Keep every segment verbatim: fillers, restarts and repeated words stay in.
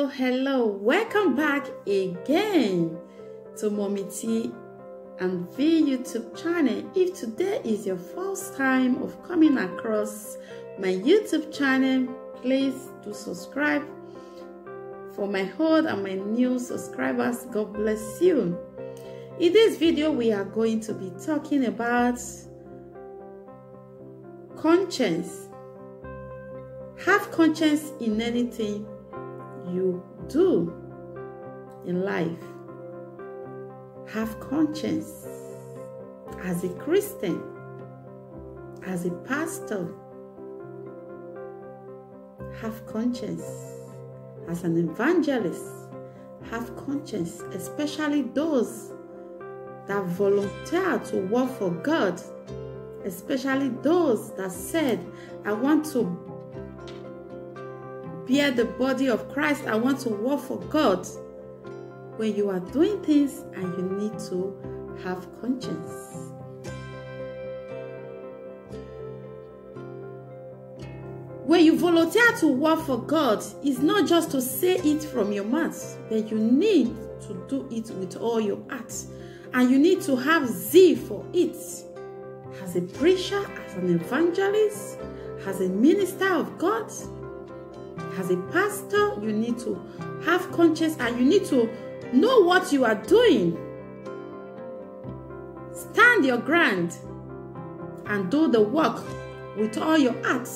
hello, welcome back again to Mommy T and V YouTube channel. If today is your first time of coming across my YouTube channel, please do subscribe. For my old and my new subscribers, God bless you. In this video, we are going to be talking about conscience. Have conscience in anything you do in life. Have conscience as a Christian, as a pastor. Have conscience as an evangelist. Have conscience, especially those that volunteer to work for God, especially those that said, I want to bear the body of Christ, I want to work for God. When you are doing things and you need to have conscience. When you volunteer to work for God, it's not just to say it from your mouth, but you need to do it with all your heart. And you need to have zeal for it. As a preacher, as an evangelist, as a minister of God, as a pastor, you need to have conscience and you need to know what you are doing. Stand your ground and do the work with all your heart.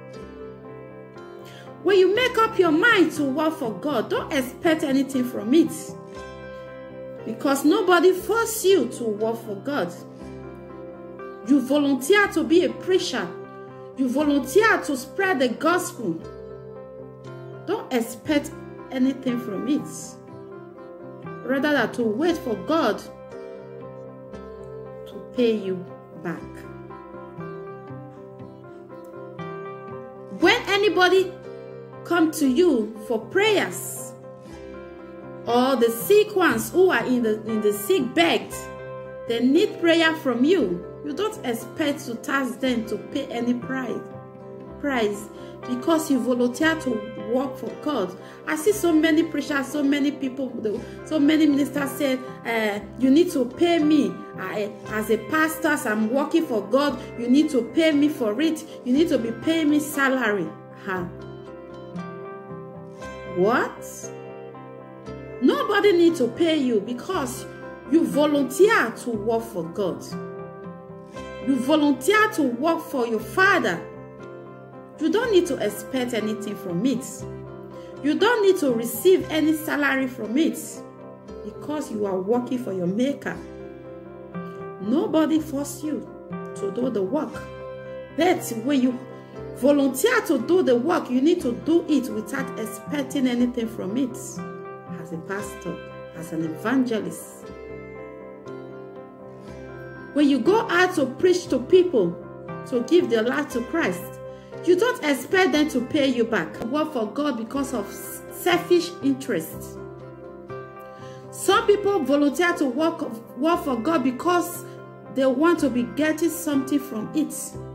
When you make up your mind to work for God, don't expect anything from it. Because nobody forced you to work for God. You volunteer to be a preacher. You volunteer to spread the gospel. Don't expect anything from it. Rather than to wait for God to pay you back. When anybody come to you for prayers, or the sick ones who are in the in the sick bed, they need prayer from you. You don't expect to task them to pay any price, price because you volunteer to work for God. I see so many preachers, so many people, so many ministers say, uh, you need to pay me. I, as a pastor, as I'm working for God, you need to pay me for it. You need to be paying me salary. Huh? What? Nobody needs to pay you because you volunteer to work for God. You volunteer to work for your Father. You don't need to expect anything from it. You don't need to receive any salary from it because you are working for your Maker. Nobody forced you to do the work. But when you volunteer to do the work, you need to do it without expecting anything from it. As a pastor, as an evangelist. When you go out to preach to people, to give their life to Christ, you don't expect them to pay you back. Work for God because of selfish interests. Some people volunteer to work, work for God because they want to be getting something from it.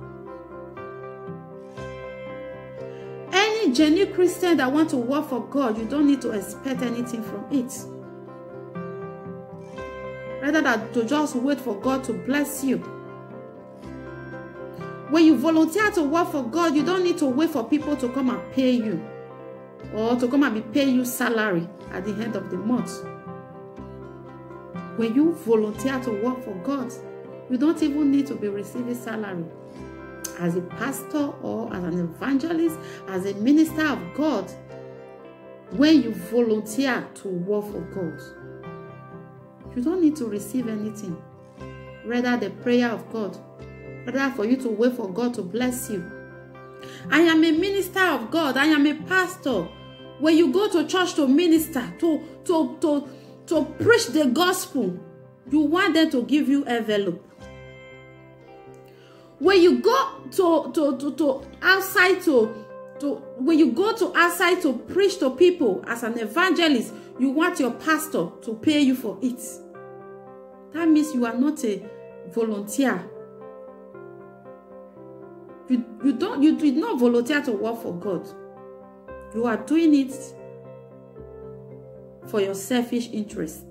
Any genuine Christian that want to work for God, you don't need to expect anything from it. Rather than to just wait for God to bless you. When you volunteer to work for God, you don't need to wait for people to come and pay you. Or to come and be paying you salary at the end of the month. When you volunteer to work for God, you don't even need to be receiving salary. As a pastor or as an evangelist, as a minister of God, when you volunteer to work for God, you don't need to receive anything. Rather the prayer of God. Rather for you to wait for God to bless you. I am a minister of God. I am a pastor. When you go to church to minister, to, to, to, to preach the gospel, you want them to give you envelope. When you go to, to, to, to outside to, to when you go to outside to preach to people as an evangelist, you want your pastor to pay you for it. That means you are not a volunteer. You, you don't you did not volunteer to work for God. You are doing it for your selfish interest.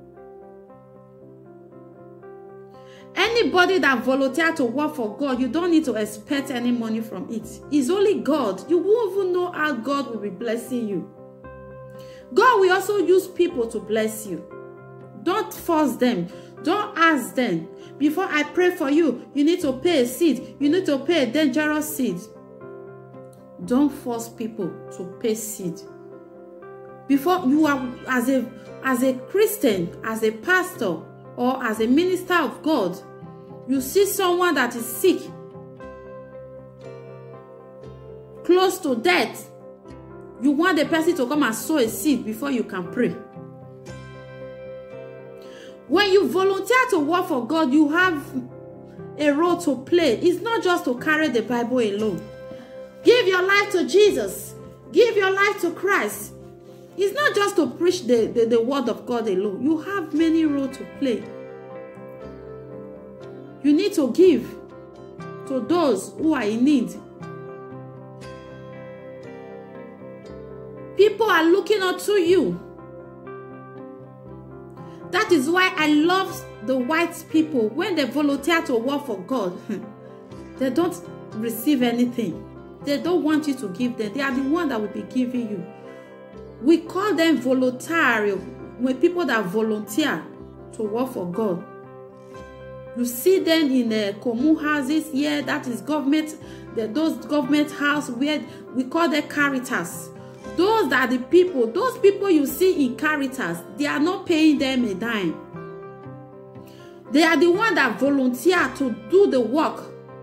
Anybody that volunteer to work for God, you don't need to expect any money from it. It's only God. You won't even know how God will be blessing you. God will also use people to bless you. Don't force them. Don't ask them. Before I pray for you, you need to pay a seed. You need to pay a dangerous seed. Don't force people to pay seed. Before you are, as a, as a Christian, as a pastor, or as a minister of God, you see someone that is sick, close to death, you want the person to come and sow a seed before you can pray. When you volunteer to work for God, you have a role to play. It's not just to carry the Bible alone. Give your life to Jesus. Give your life to Christ. It's not just to preach the, the, the word of God alone. You have many roles to play. You need to give to those who are in need. People are looking up to you. That is why I love the white people. When they volunteer to work for God, they don't receive anything. They don't want you to give them. They are the one that will be giving you. We call them voluntary. When people that volunteer to work for God, you see them in the uh, commune houses here. That is government. The, those government house where we call them Caritas. Those are the people. Those people you see in Caritas, they are not paying them a dime. They are the one that volunteer to do the work.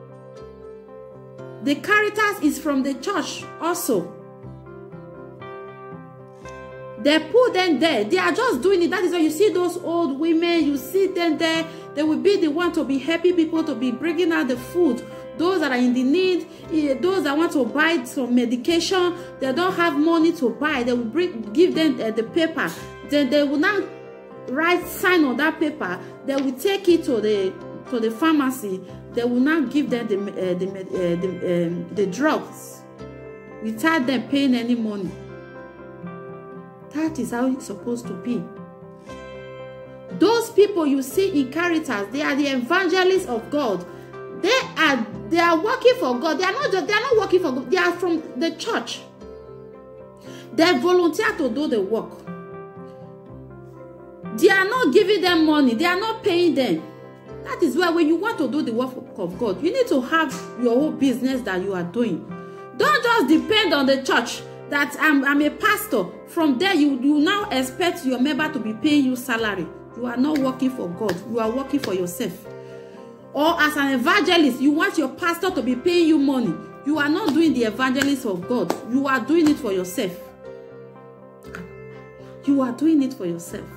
The Caritas is from the church also. They put them there. They are just doing it. That is why you see those old women. You see them there. They will be the one to be helping people, to be bringing out the food. Those that are in the need, those that want to buy some medication, they don't have money to buy. They will bring, give them uh, the paper. Then they will now write, sign on that paper. They will take it to the to the pharmacy. They will now give them the uh, the uh, the, um, the drugs without them paying any money. That is how it's supposed to be. Those people you see in Caritas, they are the evangelists of God. They are they are working for God. They are not just, they are not working for God. They are from the church. They volunteer to do the work. They are not giving them money. They are not paying them. That is why when you want to do the work of God, you need to have your own business that you are doing. Don't just depend on the church. That I'm, I'm a pastor. From there, you, you now expect your member to be paying you salary. You are not working for God. You are working for yourself. Or as an evangelist, you want your pastor to be paying you money. You are not doing the evangelist of God. You are doing it for yourself. You are doing it for yourself.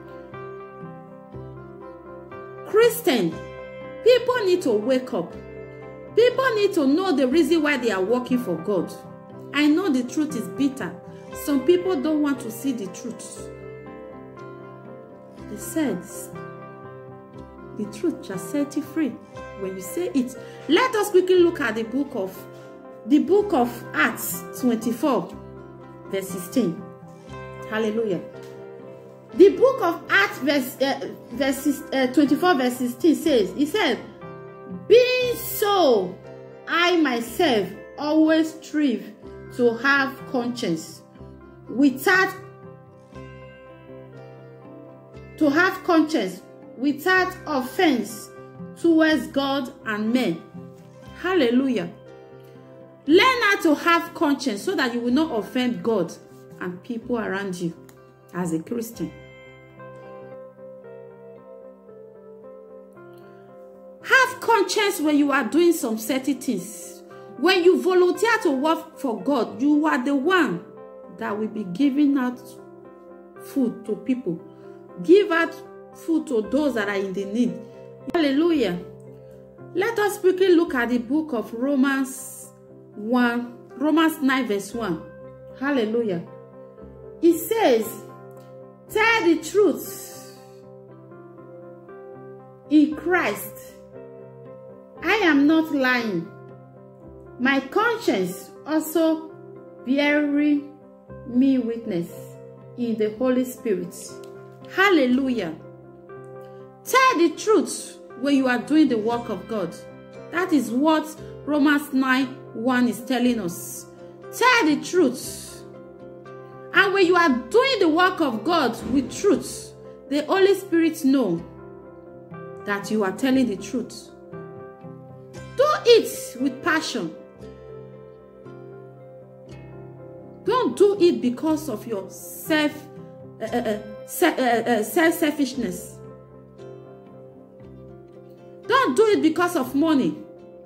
Christian, people need to wake up. People need to know the reason why they are working for God. I know the truth is bitter. Some people don't want to see the truth. They said, the truth shall set you free. When you say it, let us quickly look at the book of the book of Acts twenty-four, verse sixteen. Hallelujah. The book of Acts, verse, uh, verse uh, twenty-four, verse sixteen says, it said, being so, I myself always strive to have conscience without to have conscience without offense towards God and men. Hallelujah. Learn how to have conscience so that you will not offend God and people around you as a Christian. Have conscience when you are doing some certain things. When you volunteer to work for God, you are the one that will be giving out food to people. Give out food to those that are in the need. Hallelujah. Let us quickly look at the book of Romans one, Romans nine verse one. Hallelujah. It says, tell the truth in Christ. I am not lying. My conscience also bearing me witness. in the Holy Spirit. Hallelujah. Tell the truth when you are doing the work of God. That is what Romans nine one is telling us. Tell the truth. And when you are doing the work of God with truth, the Holy Spirit knows that you are telling the truth. Do it with passion. Don't do it because of your self, uh, uh, se uh, uh, self-selfishness. Don't do it because of money.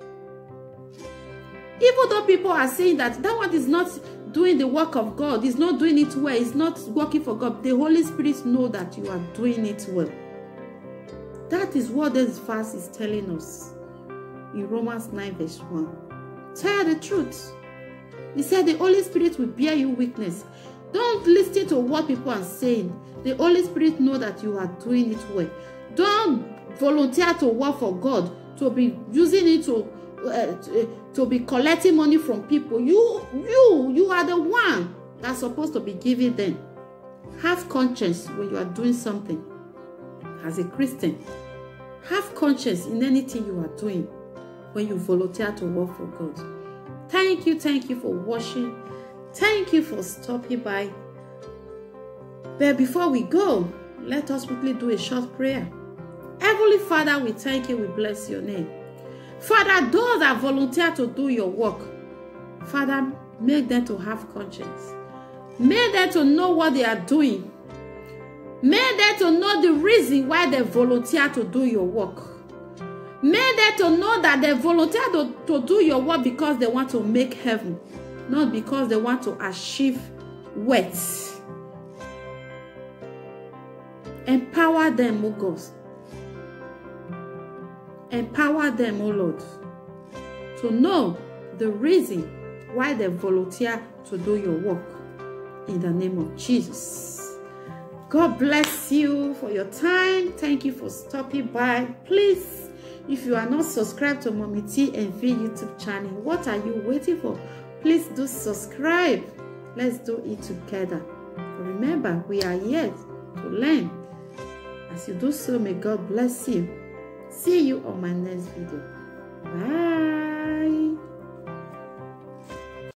Even though people are saying that that one is not doing the work of God, is not doing it well, is not working for God, the Holy Spirit knows that you are doing it well. That is what this verse is telling us in Romans nine verse one. Tell the truth. He said the Holy Spirit will bear you witness. Don't listen to what people are saying. The Holy Spirit knows that you are doing it well. Don't volunteer to work for God, to be using it to, uh, to, to be collecting money from people. You, you, you are the one that's supposed to be giving them. Have conscience when you are doing something. As a Christian, have conscience in anything you are doing when you volunteer to work for God. Thank you, thank you for watching. Thank you for stopping by. But before we go, let us quickly do a short prayer. Heavenly Father, we thank you, we bless your name. Father, those that volunteer to do your work, Father, make them to have conscience. Make them to know what they are doing. Make them to know the reason why they volunteer to do your work. Make them to know that they volunteer to, to do your work because they want to make heaven, not because they want to achieve wealth. Empower them, O God. Empower them, O Lord, to know the reason why they volunteer to do your work. In the name of Jesus. God bless you for your time. Thank you for stopping by. Please, if you are not subscribed to Mommy T and V YouTube channel, what are you waiting for? Please do subscribe. Let's do it together. Remember, we are here to learn. As you do so, may God bless you. See you on my next video. Bye.